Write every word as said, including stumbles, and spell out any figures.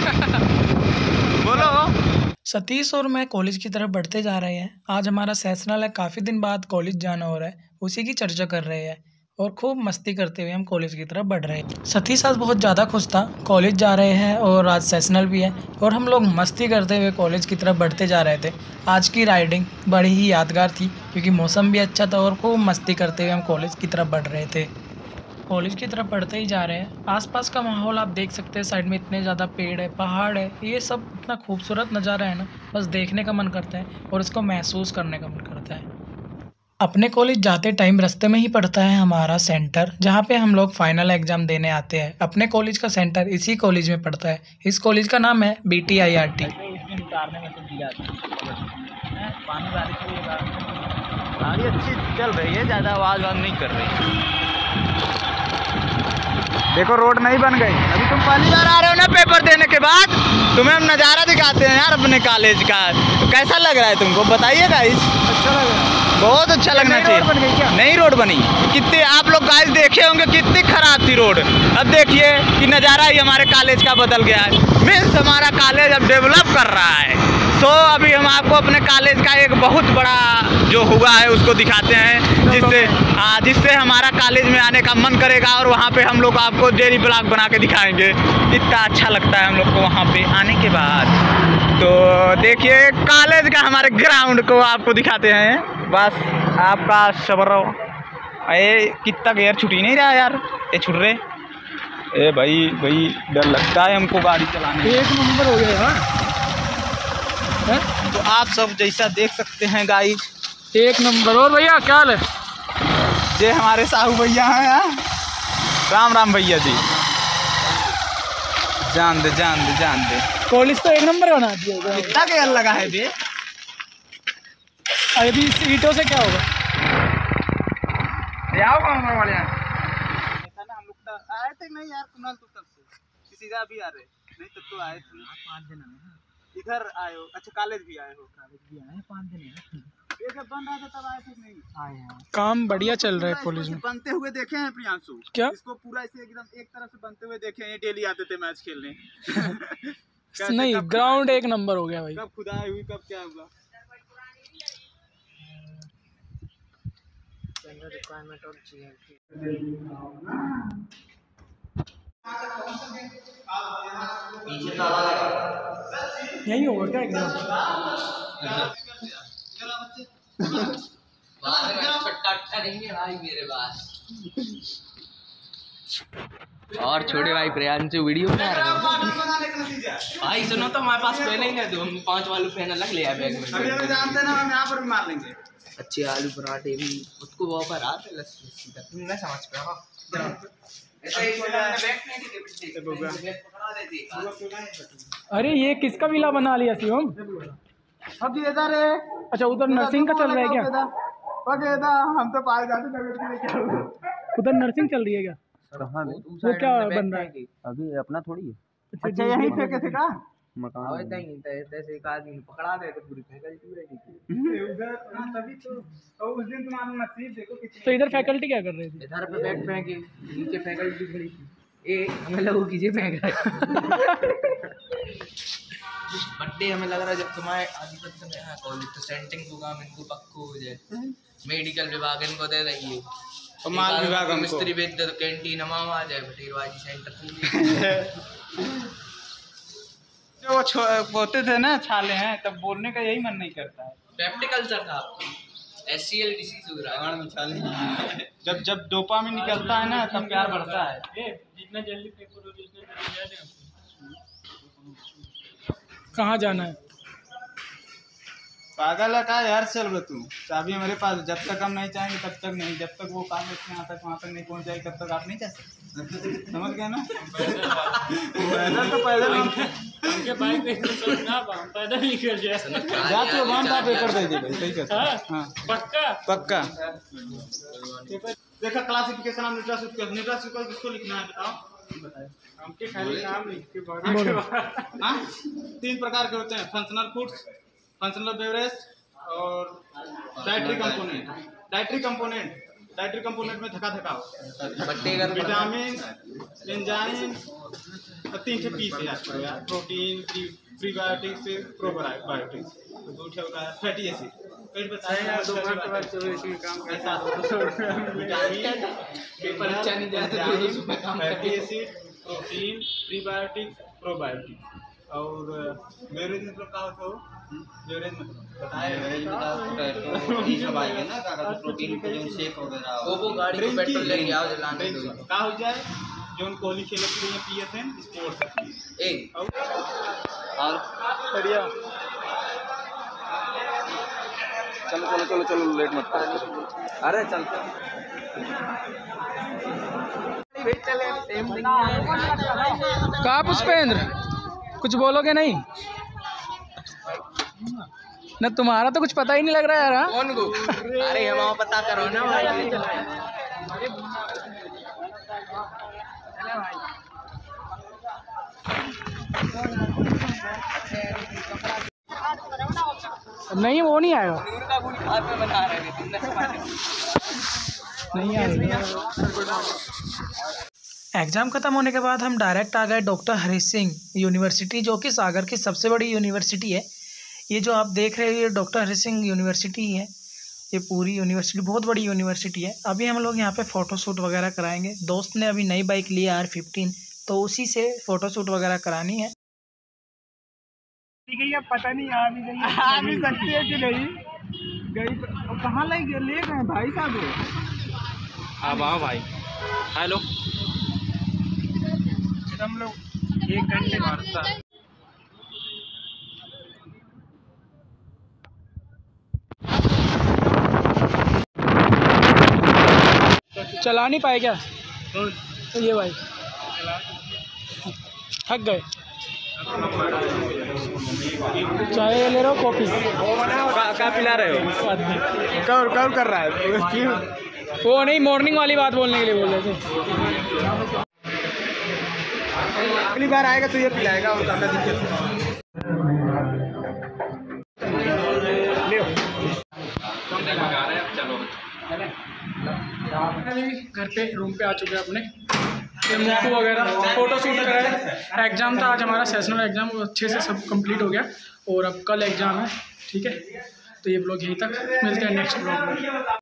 बोलो। सतीश और मैं कॉलेज की तरफ बढ़ते जा रहे हैं। आज हमारा सेशनल है, काफ़ी दिन बाद कॉलेज जाना हो रहा है, उसी की चर्चा कर रहे हैं और खूब मस्ती करते हुए हम कॉलेज की तरफ बढ़ रहे हैं। सतीश आज बहुत ज़्यादा खुश था, कॉलेज जा रहे हैं और आज सेशनल भी है और हम लोग मस्ती करते हुए कॉलेज की तरफ बढ़ते जा रहे थे। आज की राइडिंग बड़ी ही यादगार थी क्योंकि मौसम भी अच्छा था और खूब मस्ती करते हुए हम कॉलेज की तरफ बढ़ रहे थे। कॉलेज की तरफ बढ़ते ही जा रहे हैं। आसपास का माहौल आप देख सकते हैं, साइड में इतने ज़्यादा पेड़ है, पहाड़ है, ये सब इतना खूबसूरत नज़ारा है ना, बस देखने का मन करता है और इसको महसूस करने का मन करता है। अपने कॉलेज जाते टाइम रास्ते में ही पड़ता है हमारा सेंटर, जहाँ पे हम लोग फाइनल एग्ज़ाम देने आते हैं। अपने कॉलेज का सेंटर इसी कॉलेज में पड़ता है। इस कॉलेज का नाम है B T I R T. गाड़ी अच्छी चल रही है, ज़्यादा आवाज़ वाज नहीं कर रही। देखो रोड नहीं बन गई। अभी तुम पहली बार आ रहे हो ना पेपर देने के बाद, तुम्हें हम नज़ारा दिखाते हैं यार अपने कॉलेज का। तो कैसा लग रहा है तुमको, बताइए गाइस। अच्छा लग रहा है, बहुत अच्छा लगना चाहिए। नई रोड बनी, कितनी आप लोग गाइस देखे होंगे कितनी खराब थी रोड। अब देखिए कि नज़ारा ही हमारे कॉलेज का बदल गया है। मीन्स हमारा कॉलेज अब डेवलप कर रहा है। सो अभी हम आपको अपने कॉलेज का एक बहुत बड़ा जो हुआ है उसको दिखाते हैं, जिससे हाँ जिससे हमारा कॉलेज में आने का मन करेगा और वहाँ पे हम लोग आपको डेली ब्लॉग बना के दिखाएंगे। इतना अच्छा लगता है हम लोग को वहाँ पे आने के बाद। तो देखिए कॉलेज का हमारे ग्राउंड को आपको दिखाते हैं। बस आपका सबर। अरे कितना गेयर छूट ही नहीं रहा यार, ये छूट रहे। ए भाई भाई डर लगता है हमको गाड़ी चलाने। एक नंबर हो गया यार। तो आप सब जैसा देख सकते हैं गाइस, एक नंबर। और भैया क्या हाल है? ये हमारे साहू भैया हैं। राम राम भैया जी। जान दे जान दे जान दे। कॉलेज तो एक नंबर बना दिया। कितना गेयर लगा है बे? अभी सीटों से क्या होगा? आओ हमारे वाले यहाँ हम लोग तो आए थे नहीं यार, कुणाल तो तब से सीधा भी आ रहे नहीं, तब तो आए थे पाँच दिन इधर आए हो। अच्छा कॉलेज भी आए हो? कॉलेज भी आए पाँच दिन ये जब बन रहा था तब आए थे नहीं आए हैं। काम बढ़िया चल रहा है कॉलेज में। बनते हुए देखे हैं प्रियांशु? क्या इसको पूरा ऐसे एकदम एक तरफ से बनते हुए देखे हैं। डेली आते थे मैच खेलने। नहीं ग्राउंड एक नंबर हो गया भाई। कब खुदाई हुई, कब क्या हुआ? रिक्वायरमेंट और यही होगा क्या एग्जाम? और छोटे भाई प्रियांशु वीडियो बना रहे हैं। भाई सुनो तो हमारे पास पेन है, तो हम पांच वाले पेन अलग ले आए बैग में। अभी अभी जानते ना, हम यहाँ पर भी मार लेंगे। अच्छे आलू पराठे भी उसको वो पर आते लस्सी का तुम नहीं समझ पाओ। अरे ये किसका विला बना लिया शिवम? अब ये इधर है। अच्छा उधर नर्सिंग का चल रहा है क्या? हम तो पाए जाते उधर नर्सिंग चल रही है क्या? वो क्या बन रहा है अभी? अपना थोड़ी है। अच्छा यहीं फेंके थे का मकान? ऐसे एक आदमी पकड़ा दे तो पूरी फैकल्टी उधर तभी तो उस दिन तुम्हारा नसीब देखो। तो इधर फैकल्टी क्या कर रही थी? इधर पे बैठ फेंके, नीचे फैकल्टी खड़ी थी। ए हमें लगा कीजिए फेंक रहा है। बर्थडे हमें लग रहा है जब तुम्हारे आधिपत्य में है कॉलेज तो सेंटिंग प्रोग्राम इनको पक्को हो जाए। मेडिकल विभाग इनको दे देंगे, तो माल विभाग हमको मिस्त्री बेच दे तो कैंटीन हमारा आ जाए, भटीरबाजी सेंटर। जो वो बोलते थे ना छाले हैं, तब बोलने का यही मन नहीं करता है। प्रैक्टिकल सर था आपका, एस सी एल डिसीज हो रहा है छाले। जब जब डोपामिन निकलता है ना तब प्यार बढ़ता है। जितना जल्दी पेपर हो जितना कहाँ जाना है? पागल है का यार, चल रहा तू चाबी हमारे पास। जब तक हम नहीं चाहेंगे तब तक नहीं, जब तक वो काम यहाँ तक वहाँ तक नहीं पहुँच जाएगी तब तक आप नहीं जा सकते। समझ गया ना? पैदल तो पैदल उनके बाइक पे ना हम पैदल निकल जाए। जा तू वन का पेपर दे दे भाई, सही कहता है। हां पक्का पक्का। देखा क्लासिफिकेशन ऑफ न्यूट्रास्यूटिकल। न्यूट्रास्यूटिकल किसको लिखना है बताओ? बताइए। हमके खाली नाम लिख के बाद। हां तीन प्रकार के होते हैं, फंक्शनल फूड्स, फंक्शनल बेवरेज और dietary component. Dietary component dietary component में धक्का धक्का विटामिन, एंजाइम, तीन से तीस हजार का यार। प्रोटीन, प्रीबायोटिक्स, प्रोबायोटिक्स, दूसरा होगा फैटी एसिड। पेट बताएगा दो घंटे बाद चलो इसी काम कैसा विटामिन, परीक्षा नहीं जाते दो दो सुबह काम fatty acid, protein, prebiotics, probiotics. और बेवरेज मतलब का होता हो? बेवरेज मतलब बताए बेवरेज मतलब ये सब आएगा ना, का कहते प्रोटीन के जो शेक वगैरह वो वो गाड़ी को पेट्रोल लेके आओ जलाने दो का हो जाए जो कोहली खेले के लिए पीएसएन स्पोर्ट्स एक और बढ़िया। चलो चलो चलो चलो लेट मत करो। अरे चलते कहाँ पुष्पेंद्र, कुछ बोलोगे नहीं? न तुम्हारा तो कुछ पता ही नहीं लग रहा है यार। कौन को? अरे हम पता करो ना भाई। नहीं वो नहीं आएगा, बता रहे नहीं आएगा। एग्ज़ाम ख़त्म होने के बाद हम डायरेक्ट आ गए डॉक्टर हरी सिंह यूनिवर्सिटी, जो कि सागर की सबसे बड़ी यूनिवर्सिटी है। ये जो आप देख रहे हो ये डॉक्टर हरी सिंह यूनिवर्सिटी है। ये पूरी यूनिवर्सिटी बहुत बड़ी यूनिवर्सिटी है। अभी हम लोग यहाँ पे फ़ोटोशूट वगैरह कराएंगे। दोस्त ने अभी नई बाइक ली है आर फिफ्टीन, तो उसी से फ़ोटोशूट वगैरह करानी है। ठीक है, पता नहीं आ भी गई आ भी सकती है कि नहीं गई। कहाँ ले गए ले गए भाई साहब? अब आओ भाई। हेलो, हम लोग एक घंटे मारता चला नहीं पाए क्या? तो ये भाई थक गए। चाय ले रहे हो कॉफ़ी? क्या पिला रहे हो? कब कब कर रहा है? वो नहीं, मॉर्निंग वाली बात बोलने के लिए बोल रहे थे। अगली बार आएगा तो ये पिलाएगा और ज़्यादा दिक्कत घर पे रूम पे आ चुके हैं अपने। मोटू वगैरह फ़ोटो शूट कराए। एग्ज़ाम था आज हमारा, सेशनल एग्ज़ाम, वो अच्छे से सब कंप्लीट हो गया और अब कल एग्ज़ाम है। ठीक है, तो ये ब्लॉग यहीं तक, मिलते हैं नेक्स्ट ब्लॉग में।